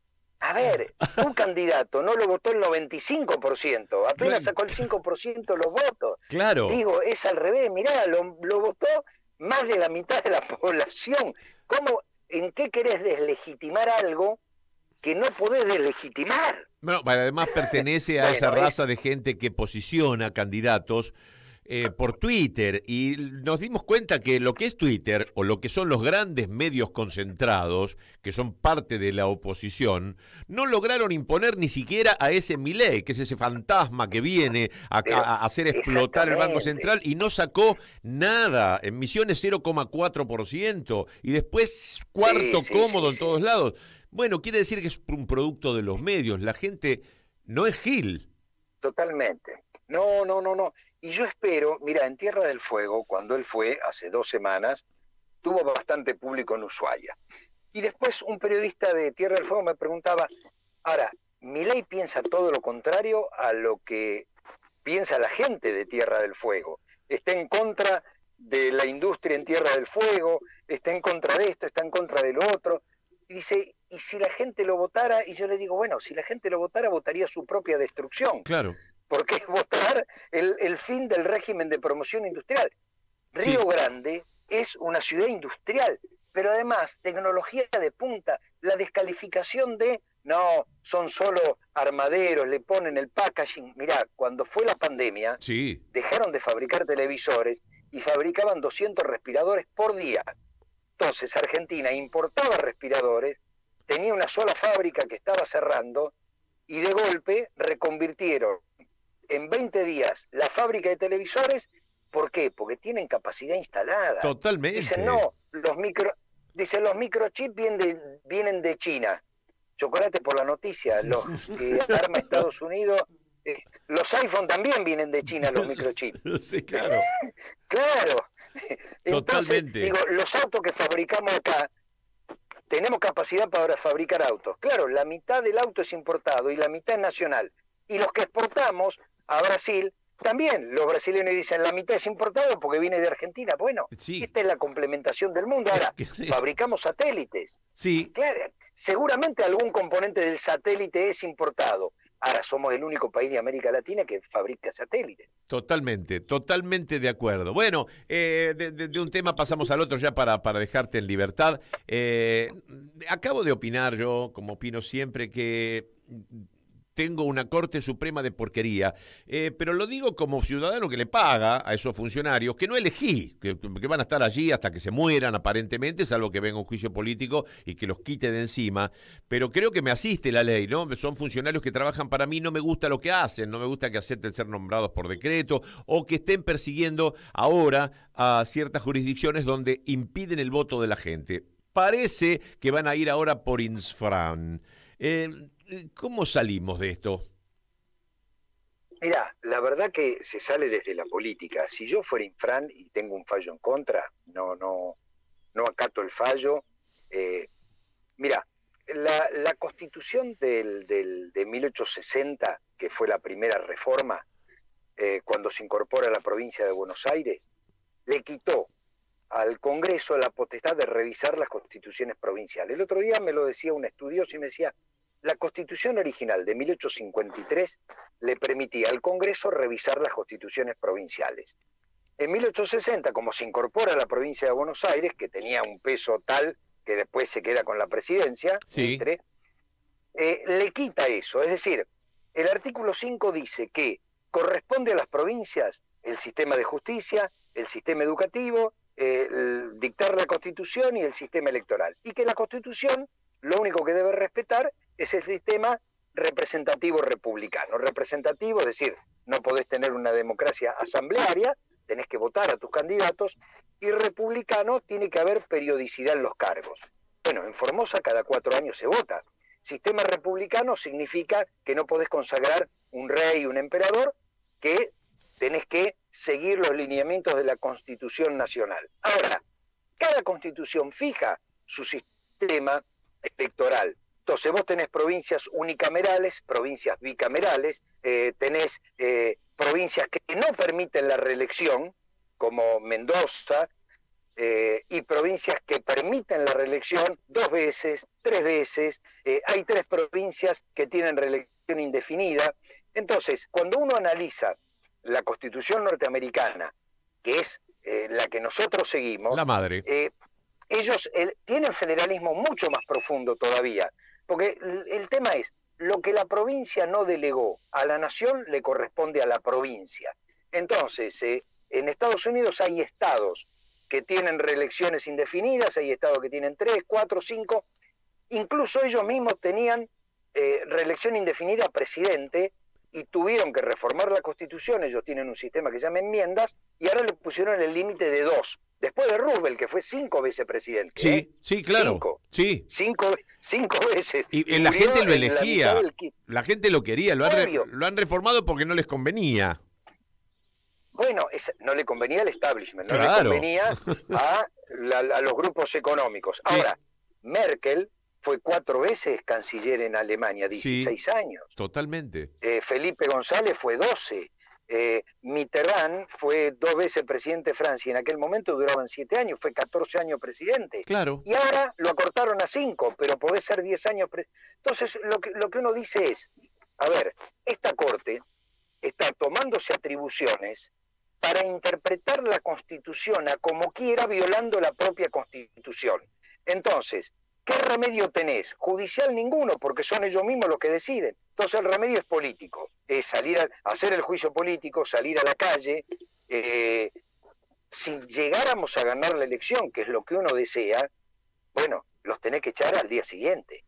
a ver, un candidato no lo votó el noventa y cinco por ciento, apenas sacó el cinco por ciento de los votos. Claro. Digo, es al revés, mirá, lo, lo votó más de la mitad de la población. ¿Cómo, en qué querés deslegitimar algo que no podés deslegitimar? Bueno, además pertenece a Bueno, esa es- raza de gente que posiciona candidatos eh, por Twitter, y nos dimos cuenta que lo que es Twitter, o lo que son los grandes medios concentrados, que son parte de la oposición, no lograron imponer ni siquiera a ese Milei, que es ese fantasma que viene a, Pero, a hacer explotar el Banco exactamente. Central, y no sacó nada, en Misiones cero coma cuatro por ciento, y después cuarto sí, cómodo sí, en todos lados. Bueno, quiere decir que es un producto de los medios, la gente no es gil. Totalmente. No, no, no, no. Y yo espero, mira, en Tierra del Fuego, cuando él fue, hace dos semanas, tuvo bastante público en Ushuaia. Y después un periodista de Tierra del Fuego me preguntaba, ahora, Milei piensa todo lo contrario a lo que piensa la gente de Tierra del Fuego. Está en contra de la industria en Tierra del Fuego, está en contra de esto, está en contra de lo otro. Y dice, ¿y si la gente lo votara? Y yo le digo, bueno, si la gente lo votara, votaría su propia destrucción. Claro. Porque es votar el, el fin del régimen de promoción industrial. Río Sí. Grande es una ciudad industrial, pero además tecnología de punta, la descalificación de, no, son solo armaderos, le ponen el packaging. Mirá, cuando fue la pandemia, Sí. dejaron de fabricar televisores y fabricaban doscientos respiradores por día. Entonces Argentina importaba respiradores, tenía una sola fábrica que estaba cerrando y de golpe reconvirtieron en veinte días la fábrica de televisores. ¿Por qué? Porque tienen capacidad instalada. Totalmente. Dicen, no, los micro, dicen, los microchips vienen de, vienen de China. Chocolate por la noticia, los que arma Estados Unidos, eh, los iPhone también vienen de China, los microchips. Sí, claro. Claro. Entonces, Totalmente. digo, los autos que fabricamos acá, tenemos capacidad para fabricar autos. Claro, la mitad del auto es importado y la mitad es nacional. Y los que exportamos a Brasil, también los brasileños dicen, la mitad es importado porque viene de Argentina. Bueno, Sí. esta es la complementación del mundo. Ahora, Sí. fabricamos satélites. Sí. Claro, seguramente algún componente del satélite es importado. Ahora, somos el único país de América Latina que fabrica satélites. Totalmente, totalmente de acuerdo. Bueno, eh, de, de- de un tema pasamos al otro ya para, para dejarte en libertad. Eh, acabo de opinar yo, como opino siempre, que tengo una Corte Suprema de porquería, eh, pero lo digo como ciudadano que le paga a esos funcionarios, que no elegí, que, que van a estar allí hasta que se mueran aparentemente, salvo que venga un juicio político y que los quite de encima, pero creo que me asiste la ley, ¿no? Son funcionarios que trabajan para mí, no me gusta lo que hacen, no me gusta que acepten ser nombrados por decreto o que estén persiguiendo ahora a ciertas jurisdicciones donde impiden el voto de la gente. Parece que van a ir ahora por Infran. Eh, ¿Cómo salimos de esto? Mirá, la verdad que se sale desde la política. Si yo fuera Infran y tengo un fallo en contra, no, no, no acato el fallo. Eh, mirá, la, la constitución del, del, de mil ochocientos sesenta, que fue la primera reforma, eh, cuando se incorpora a la provincia de Buenos Aires, le quitó al Congreso la potestad de revisar las constituciones provinciales. El otro día me lo decía un estudioso y me decía, la Constitución original de mil ochocientos cincuenta y tres le permitía al Congreso revisar las constituciones provinciales. En mil ochocientos sesenta, como se incorpora a la provincia de Buenos Aires, que tenía un peso tal que después se queda con la presidencia, Sí. Mitre, eh, le quita eso. Es decir, el artículo cinco dice que corresponde a las provincias el sistema de justicia, el sistema educativo, eh, el dictar la Constitución y el sistema electoral. Y que la Constitución lo único que debe respetar es el sistema representativo republicano. Representativo, es decir, no podés tener una democracia asamblearia, tenés que votar a tus candidatos, y republicano, tiene que haber periodicidad en los cargos. Bueno, en Formosa cada cuatro años se vota. Sistema republicano significa que no podés consagrar un rey, un emperador, que tenés que seguir los lineamientos de la Constitución Nacional. Ahora, cada constitución fija su sistema electoral. Entonces vos tenés provincias unicamerales, provincias bicamerales, eh, tenés eh, provincias que no permiten la reelección, como Mendoza, eh, y provincias que permiten la reelección dos veces, tres veces. Eh, hay tres provincias que tienen reelección indefinida. Entonces, cuando uno analiza la Constitución norteamericana, que es eh, la que nosotros seguimos, la madre, eh, ellos el, tienen federalismo mucho más profundo todavía. Porque el, el tema es, lo que la provincia no delegó a la nación le corresponde a la provincia. Entonces, eh, en Estados Unidos hay estados que tienen reelecciones indefinidas, hay estados que tienen tres, cuatro, cinco, incluso ellos mismos tenían eh, reelección indefinida a presidente y tuvieron que reformar la Constitución. Ellos tienen un sistema que se llama enmiendas y ahora le pusieron el límite de dos. Después de Roosevelt, que fue cinco veces presidente. Sí, ¿eh? sí, claro. Cinco. Sí. Cinco, cinco veces. Y, y la gente lo elegía. La, del... la gente lo quería. Lo han, re, lo han reformado porque no les convenía. Bueno, es, no le convenía al establishment, no claro. le convenía a, la, a los grupos económicos. Ahora, sí. Merkel fue cuatro veces canciller en Alemania, dieciséis sí, años. Totalmente. Eh, Felipe González fue doce. Eh, Mitterrand fue dos veces presidente de Francia, en aquel momento duraban siete años, fue catorce años presidente. Claro. Y ahora lo acortaron a cinco, pero podés ser diez años presidente. Entonces, lo que, lo que uno dice es, a ver, esta Corte está tomándose atribuciones para interpretar la Constitución a como quiera, violando la propia Constitución. Entonces, ¿qué remedio tenés? Judicial ninguno, porque son ellos mismos los que deciden. Entonces el remedio es político, es salir a hacer el juicio político, salir a la calle. Eh, si llegáramos a ganar la elección, que es lo que uno desea, bueno, los tenés que echar al día siguiente.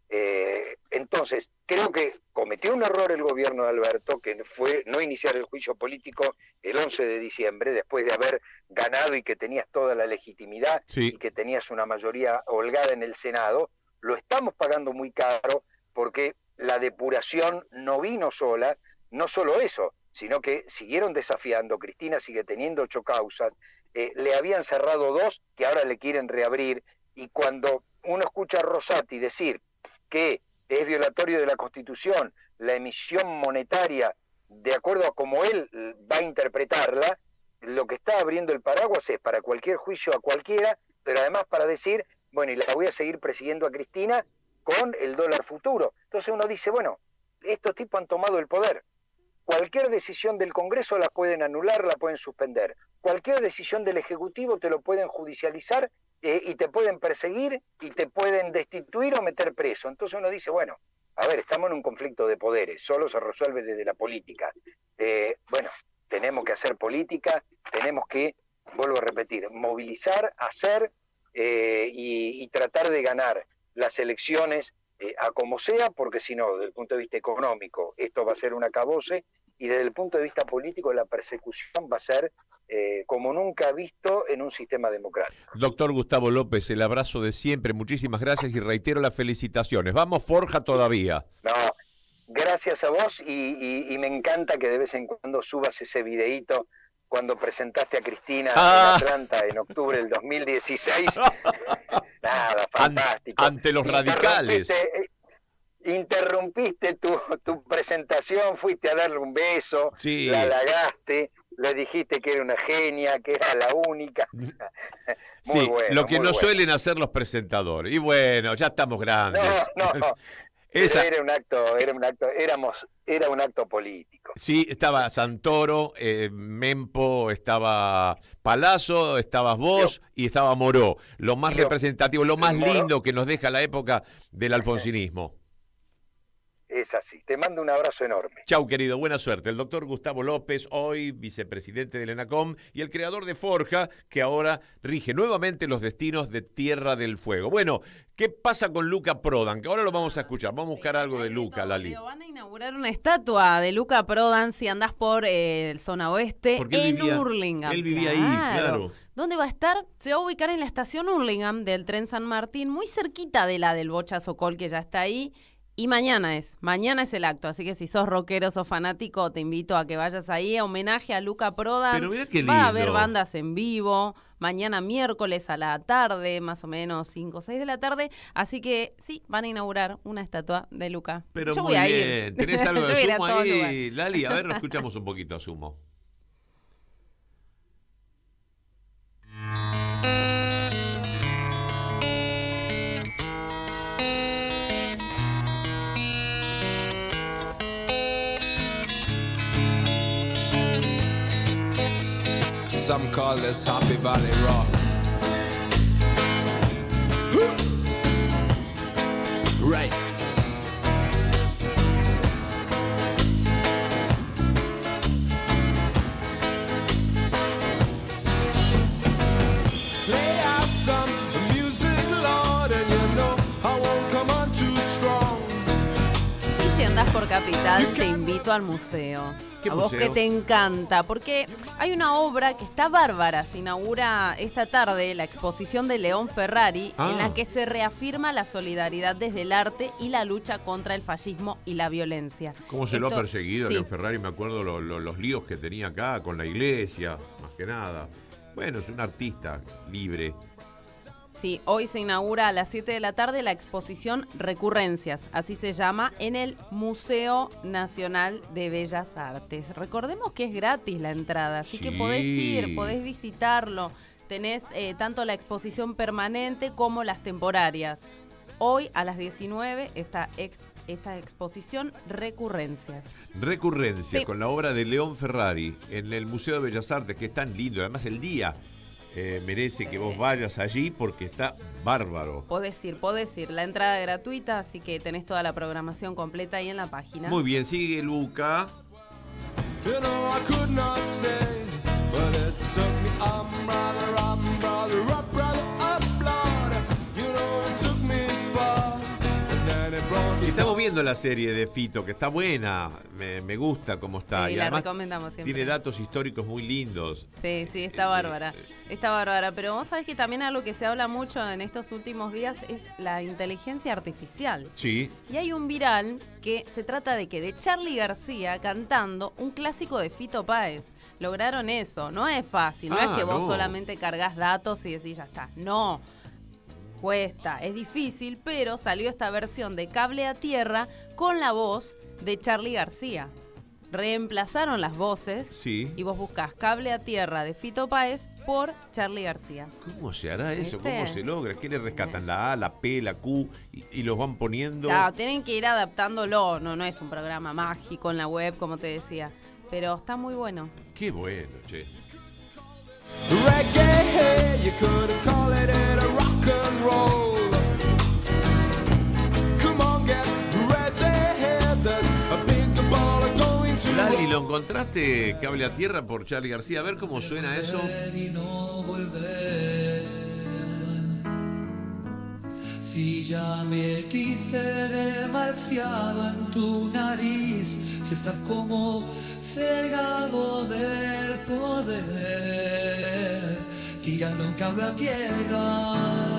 Eh, entonces, creo que cometió un error el gobierno de Alberto, que fue no iniciar el juicio político el once de diciembre, después de haber ganado y que tenías toda la legitimidad sí. y que tenías una mayoría holgada en el Senado. Lo estamos pagando muy caro porque la depuración no vino sola, no solo eso, sino que siguieron desafiando. Cristina sigue teniendo ocho causas, eh, le habían cerrado dos que ahora le quieren reabrir, y cuando uno escucha a Rosati decir que es violatorio de la Constitución la emisión monetaria de acuerdo a cómo él va a interpretarla, lo que está abriendo el paraguas es para cualquier juicio a cualquiera, pero además para decir, bueno, y la voy a seguir persiguiendo a Cristina con el dólar futuro. Entonces uno dice, bueno, estos tipos han tomado el poder. Cualquier decisión del Congreso la pueden anular, la pueden suspender. Cualquier decisión del Ejecutivo te lo pueden judicializar eh, y te pueden perseguir y te pueden destituir o meter preso. Entonces uno dice, bueno, a ver, estamos en un conflicto de poderes, solo se resuelve desde la política. Eh, bueno, tenemos que hacer política, tenemos que, vuelvo a repetir, movilizar, hacer eh, y, y tratar de ganar las elecciones eh, a como sea, porque si no, desde el punto de vista económico, esto va a ser un acabose, y desde el punto de vista político, la persecución va a ser eh, como nunca visto en un sistema democrático. Doctor Gustavo López, el abrazo de siempre, muchísimas gracias y reitero las felicitaciones. Vamos, Forja todavía. No, gracias a vos y, y, y me encanta que de vez en cuando subas ese videíto cuando presentaste a Cristina ah. en Atlanta en octubre del dos mil dieciséis. Nada, fantástico. Ante los radicales. Interrumpiste, interrumpiste tu, tu presentación, fuiste a darle un beso, sí. la halagaste, le dijiste que era una genia, que era la única. Muy sí, bueno, lo que muy no bueno. suelen hacer los presentadores. Y bueno, ya estamos grandes. No, no. Esa... Era un acto, era un acto, éramos, era un acto político. Sí, estaba Santoro, eh, Mempo, estaba Palazzo, estabas vos Yo. y estaba Moró. Lo más Yo. representativo, lo más Moró. lindo que nos deja la época del alfonsinismo. Es así. Te mando un abrazo enorme. Chau, querido. Buena suerte. El doctor Gustavo López, hoy vicepresidente del ENACOM y el creador de Forja, que ahora rige nuevamente los destinos de Tierra del Fuego. Bueno, ¿qué pasa con Luca Prodan? Que ahora lo vamos a escuchar. Vamos a buscar algo de Luca, Lali. Van a inaugurar una estatua de Luca Prodan si andás por eh, zona oeste en vivía, Hurlingham. Él vivía claro. ahí, claro. ¿Dónde va a estar? Se va a ubicar en la estación Hurlingham del tren San Martín, muy cerquita de la del Bocha Sokol, que ya está ahí. Y mañana es, mañana es el acto, así que si sos rockero, sos fanático, te invito a que vayas ahí, a homenaje a Luca Prodan. Pero mira qué lindo. Va a haber bandas en vivo, mañana miércoles a la tarde, más o menos cinco o seis de la tarde. Así que sí, van a inaugurar una estatua de Luca. Pero Yo muy voy a bien, ir. tenés algo Yo de voy a ir a Sumo todo ahí, lugar. Lali, a ver, escuchamos un poquito a Sumo. Some call this Happy Valley Rock. Right. Play out some music, Lord, and you know I won't come on too strong. Y si andás por Capital, te invito al museo. ¿Qué A vos museo? que te encanta, porque hay una obra que está bárbara. Se inaugura esta tarde la exposición de León Ferrari, Ah. en la que se reafirma la solidaridad desde el arte y la lucha contra el fascismo y la violencia. ¿Cómo se lo ha Esto- perseguido sí. León Ferrari? Me acuerdo lo- lo- los líos que tenía acá con la iglesia, más que nada. Bueno, es un artista libre. Sí, hoy se inaugura a las siete de la tarde la exposición Recurrencias, así se llama, en el Museo Nacional de Bellas Artes. Recordemos que es gratis la entrada, así que Sí. podés ir, podés visitarlo. Tenés eh, tanto la exposición permanente como las temporarias. Hoy a las diecinueve esta, ex- esta exposición Recurrencias. Recurrencia Sí. con la obra de León Ferrari en el Museo de Bellas Artes, que es tan lindo. Además, el día eh, merece que vos vayas allí porque está bárbaro. Podés ir, podés ir. La entrada es gratuita, así que tenés toda la programación completa ahí en la página. Muy bien, sigue Luca. You know I could not say, but it took me. I'm rather, I'm rather up, rather up, Lord. You know it took me far, and then it brought me Estamos viendo la serie de Fito, que está buena. Me, me gusta cómo está. Sí, y la además recomendamos siempre. tiene datos históricos muy lindos. Sí, sí, está bárbara. Está bárbara. Pero vos sabés que también algo que se habla mucho en estos últimos días es la inteligencia artificial. Sí. Y hay un viral que se trata de que de Charly García cantando un clásico de Fito Páez. Lograron eso. No es fácil. No Ah, es que vos no. solamente cargas datos y decís ya está. No. Cuesta, es difícil, pero salió esta versión de Cable a Tierra con la voz de Charly García. Reemplazaron las voces Sí. y vos buscás Cable a Tierra de Fito Páez por Charly García. ¿Cómo se hará eso? ¿Viste? ¿Cómo se logra? ¿Qué le rescatan? La A, la P, la Q y, y los van poniendo. Claro, tienen que ir adaptándolo, no, no es un programa mágico en la web, como te decía, pero está muy bueno. Qué bueno, che. reggae. You couldn't call it a rock and roll. Come on, get ready. There's a big ball going to Lali, ¿lo encontraste Cable a Tierra por Charly García? A ver cómo suena eso. Y no volver. Si ya metiste demasiado en tu nariz, si estás como cegado del poder, tíralo un cable a tierra.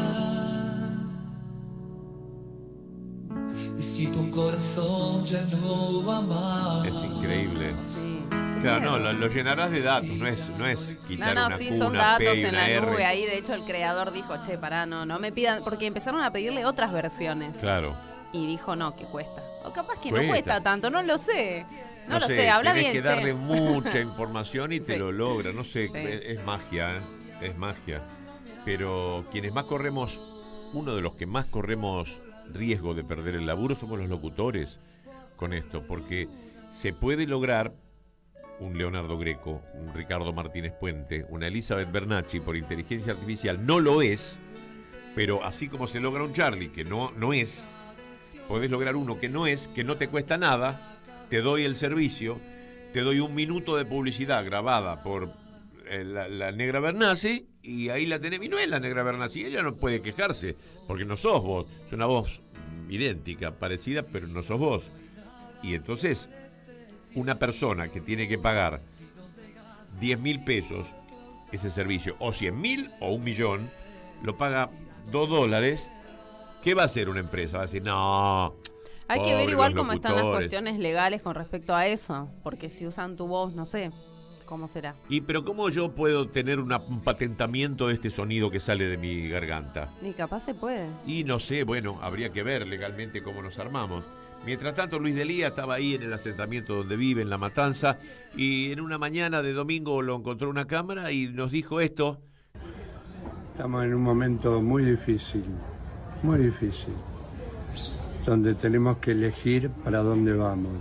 Y si tu corazón ya no va más. Es increíble. Claro, no, lo, lo llenarás de datos, no es, no es No, quitar no, una sí, Q, son una P datos y en una la R. nube. Ahí, de hecho, el creador dijo, che, pará, no, no me pidan, porque empezaron a pedirle otras versiones. Claro. Y dijo, no, que cuesta. O capaz que Cuesta. no cuesta tanto, no lo sé. No, lo sé, habla tenés bien, que darle che. mucha información y te Sí. lo logra. No sé, Sí. es, es magia, ¿eh? Es magia. Pero quienes más corremos, uno de los que más corremos riesgo de perder el laburo somos los locutores con esto, porque se puede lograr un Leonardo Greco, un Ricardo Martínez Puente, una Elizabeth Bernacci por inteligencia artificial. No lo es, pero así como se logra un Charly, que no, no es, podés lograr uno que no es, que no te cuesta nada, te doy el servicio, te doy un minuto de publicidad grabada por eh, la, la Negra Bernacci y ahí la tenés. Y no es la Negra Bernacci, ella no puede quejarse, porque no sos vos, es una voz idéntica, parecida, pero no sos vos. Y entonces, una persona que tiene que pagar diez mil pesos ese servicio, o cien mil o un millón, lo paga dos dólares. ¿Qué va a hacer una empresa? Va a decir, no. Hay que ver pobre igual los cómo están las locutores. cuestiones legales con respecto a eso. Porque si usan tu voz, no sé, ¿Cómo será? Y pero ¿cómo yo puedo tener una, un patentamiento de este sonido que sale de mi garganta? Ni capaz se puede. Y no sé, bueno, habría que ver legalmente cómo nos armamos. Mientras tanto, Luis Delía estaba ahí en el asentamiento donde vive, en La Matanza, y en una mañana de domingo lo encontró una cámara y nos dijo esto. Estamos en un momento muy difícil, muy difícil, donde tenemos que elegir para dónde vamos.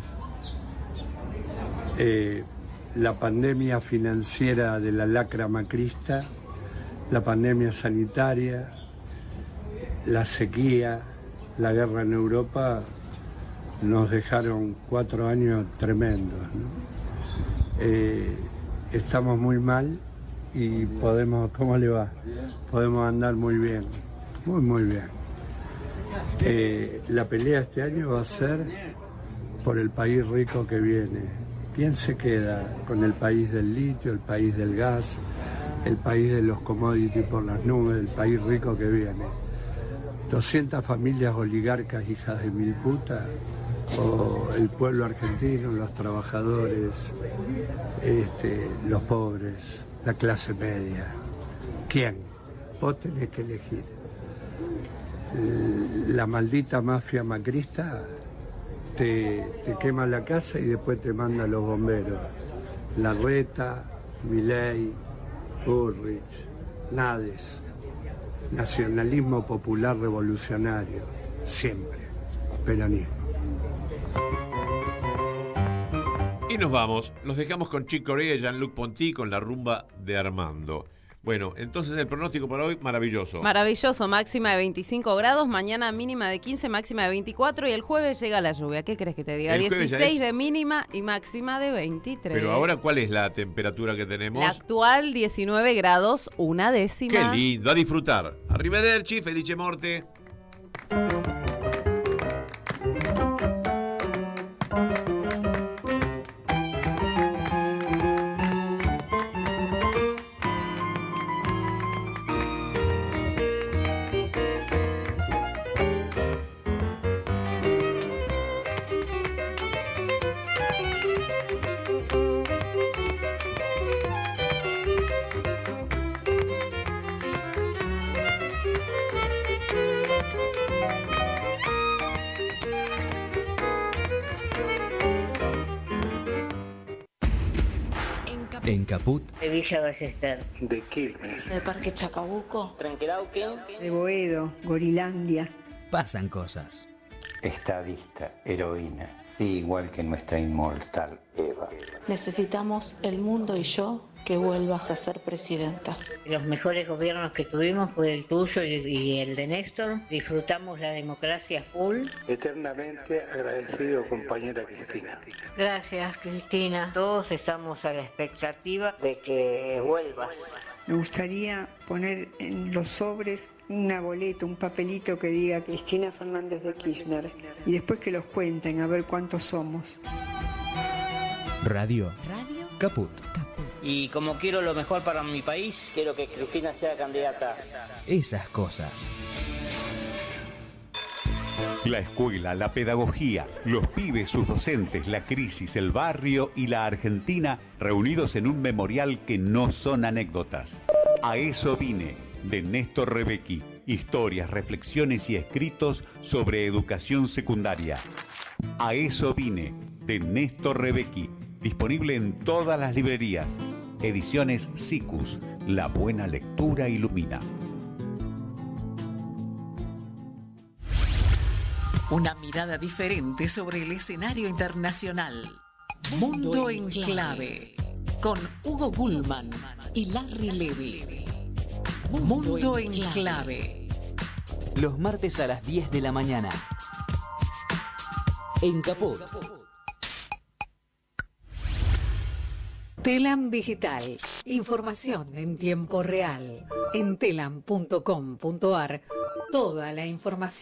Eh, la pandemia financiera de la lacra macrista, la pandemia sanitaria, la sequía, la guerra en Europa, nos dejaron cuatro años tremendos, ¿no? Eh, estamos muy mal y podemos, ¿cómo le va? Podemos andar muy bien, muy muy bien. Eh, la pelea este año va a ser por el país rico que viene. ¿Quién se queda con el país del litio, el país del gas, el país de los commodities por las nubes, el país rico que viene? doscientas familias oligarcas hijas de mil putas, o el pueblo argentino, los trabajadores, este, los pobres, la clase media. ¿Quién? Vos tenés que elegir. La maldita mafia macrista te, te quema la casa y después te manda a los bomberos. Larreta, Milei, Bullrich, Nades. Nacionalismo popular revolucionario, siempre. Peronismo. Y nos vamos, los dejamos con Chick Corea y Jean-Luc Ponty con la rumba de Armando. Bueno, entonces el pronóstico para hoy, maravilloso. Maravilloso, máxima de veinticinco grados, mañana mínima de quince, máxima de veinticuatro y el jueves llega la lluvia. ¿Qué crees que te diga? dieciséis de mínima y máxima de veintitrés. Pero ahora, ¿cuál es la temperatura que tenemos? La actual, diecinueve grados, una décima. Qué lindo, a disfrutar. Arrivederci, felice morte. En Caput. De Villa Ballester. De Quilmes. De Parque Chacabuco. Trenquelauquen. De Boedo, Gorilandia. Pasan cosas. Estadista, heroína, igual que nuestra inmortal Eva. Necesitamos el mundo y yo que vuelvas a ser presidenta. Los mejores gobiernos que tuvimos fue el tuyo y, y el de Néstor. Disfrutamos la democracia full. Eternamente agradecido, compañera Cristina. Gracias, Cristina. Todos estamos a la expectativa de que vuelvas. Me gustaría poner en los sobres una boleta, un papelito que diga Cristina Fernández de Kirchner y después que los cuenten a ver cuántos somos. Radio. Radio. Caput. Y como quiero lo mejor para mi país, quiero que Cristina sea candidata. Esas cosas. La escuela, la pedagogía, los pibes, sus docentes, la crisis, el barrio y la Argentina reunidos en un memorial que no son anécdotas. A eso vine, de Néstor Rebecki. Historias, reflexiones y escritos sobre educación secundaria. A eso vine, de Néstor Rebecki. Disponible en todas las librerías. Ediciones Sicus. La buena lectura ilumina. Una mirada diferente sobre el escenario internacional. Mundo en Clave. Con Hugo Gullman y Larry Levy. Mundo en Clave. Los martes a las diez de la mañana. En Caput. Telam Digital. Información en tiempo real. En telam punto com punto ar. Toda la información.